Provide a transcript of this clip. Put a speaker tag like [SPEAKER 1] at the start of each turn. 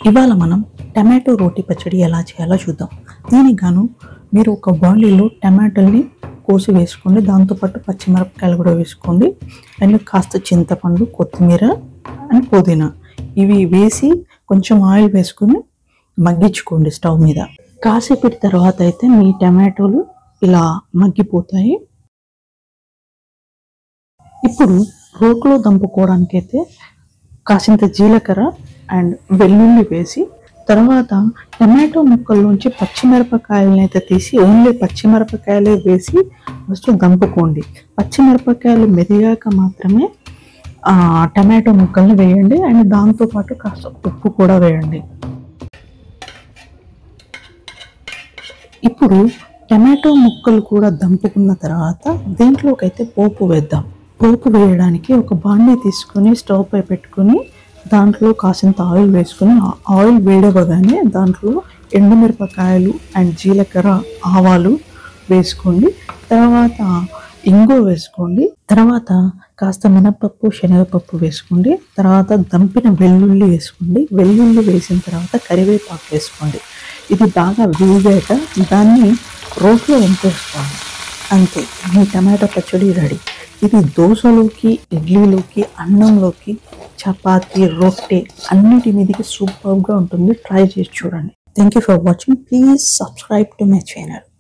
[SPEAKER 1] ఇవాళ మనం టమాటో రోటి పచ్చడి ఎలా చేయాలో చూద్దాం. దీనికి గాను మీరు ఒక బౌల్లో టమాటోల్ని కోసి వేసుకోండి. దాంతోపాటు పచ్చిమిరపకాయలు కూడా వేసుకోండి. అండ్ కాస్త చింతపండు, కొత్తిమీర అండ్ పుదీనా ఇవి వేసి కొంచెం ఆయిల్ వేసుకుని మగ్గించుకోండి స్టవ్ మీద. కాసేపటి తర్వాత అయితే మీ టమాటోలు ఇలా మగ్గిపోతాయి. ఇప్పుడు రోట్లో దంపుకోవడానికి అయితే కాసింత జీలకర్ర అండ్ వెల్లుల్లి వేసి తర్వాత టమాటో ముక్కల్లోంచి పచ్చిమిరపకాయలను అయితే తీసి ఓన్లీ పచ్చిమిరపకాయలే వేసి ఫస్ట్ దంపుకోండి. పచ్చిమిరపకాయలు మెదిగాక మాత్రమే టమాటో ముక్కల్ని వేయండి. అండ్ దాంతోపాటు కాస్త ఉప్పు కూడా వేయండి. ఇప్పుడు టమాటో ముక్కలు కూడా దంపుకున్న తర్వాత దీంట్లోకి అయితే పోపు వేద్దాం. పోపు వేయడానికి ఒక బాండీ తీసుకొని స్టవ్ పై పెట్టుకొని దాంట్లో కాసింత ఆయిల్ వేసుకొని ఆయిల్ వేడవగానే దాంట్లో ఎండుమిరపకాయలు అండ్ జీలకర్ర, ఆవాలు వేసుకోండి. తర్వాత ఇంగు వేసుకోండి. తర్వాత కాస్త మినపప్పు, శనగపప్పు వేసుకోండి. తర్వాత దంపిన వెల్లుల్లి వేసుకోండి. వెల్లుల్లి వేసిన తర్వాత కరివేపాకు వేసుకోండి. ఇది బాగా వేగాక దాన్ని రోట్లో వంపేసుకోండి. అంతే, మీ టమాటో పచ్చడి రెడీ. ఇది దోశలోకి, ఇడ్లీలోకి, అన్నంలోకి, చపాతీ, రొట్టె అన్నిటి మీదకి సూపర్గా ఉంటుంది. ట్రై చేసి చూడండి. Thank you for watching. Please subscribe to my channel.